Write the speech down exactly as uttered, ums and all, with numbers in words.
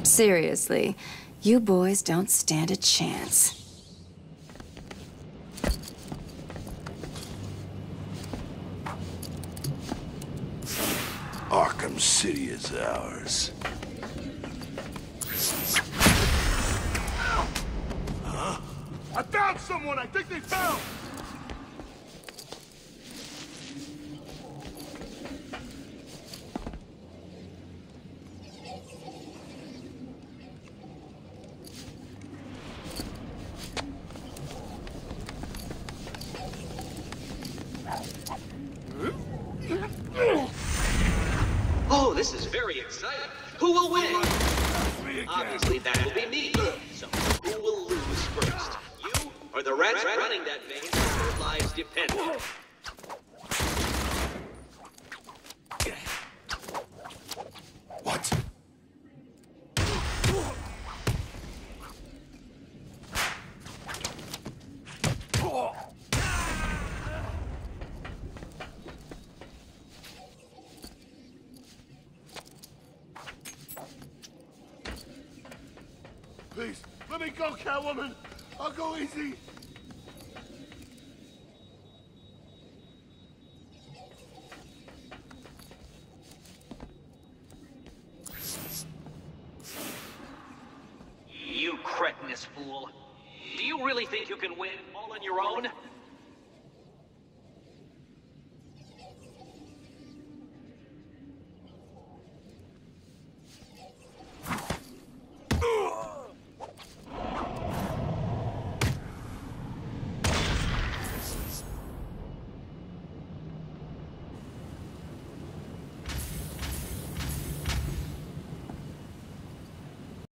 Seriously, you boys don't stand a chance. Arkham City is ours. Huh? I found someone! I think they fell! Oh, this is very exciting. Who will win? Obviously, that will be me. So, who will lose first? You or the rats running that maze where their lives depend on it? What? Please, let me go, Catwoman! I'll go easy! You cretinous fool. Do you really think you can win all on your own?